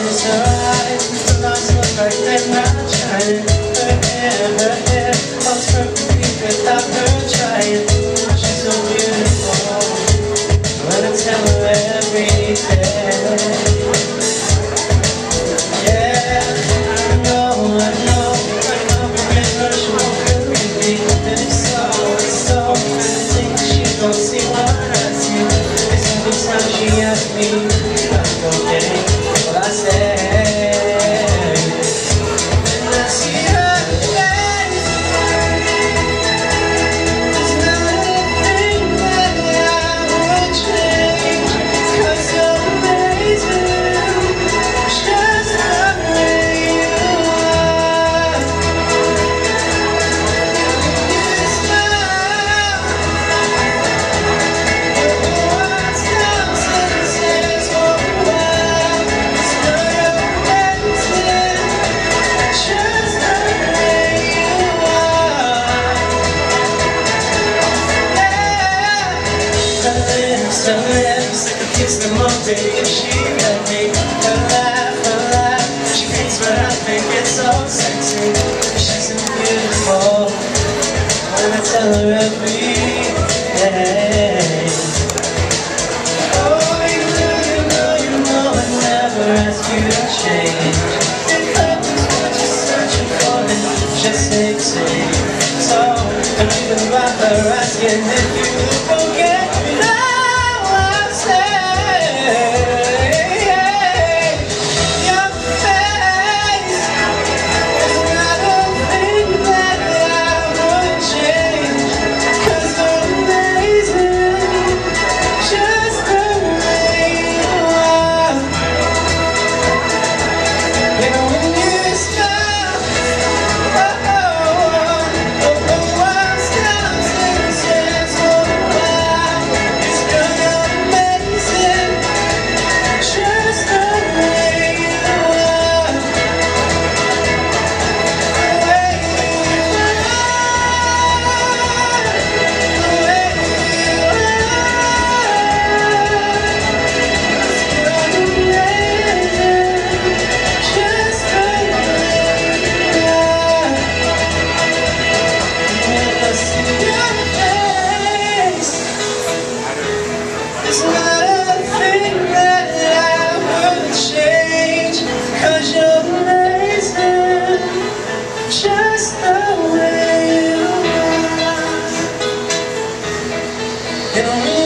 is her eyes, the lights look like they're not shining. Her hair, falls perfectly without her trying. She's so beautiful, when I tell her every day. Yeah, I know, forget her, she won't believe me. And if so, I think she don't see what I see. It's every time she asks me, I'm okay, well I say. And I see her face, there's not a thing that I would change, 'cause you're amazing, just the way you are. You smile, but the words don't sense for a while. So you're amazing, just the way you are. Her lips, like a kiss them all day, and she let me. Her laugh, she thinks what I think it's so sexy. She's so beautiful, when I tell her every day. Oh, you know I never ask you to change. If that was what you're searching for, then just say so. Don't even bother asking if you forget. Now I say, your face is not a thing that I would change, 'cause you're amazing, just the way you are. And when you smile, the world stops and stands for a while. It's good and amazing, just the way you are. The way you are, the way you are. It's good and amazing, just the way you are. When I see your face, it's not a thing that I would change, 'cause you're amazing, just the way you are. And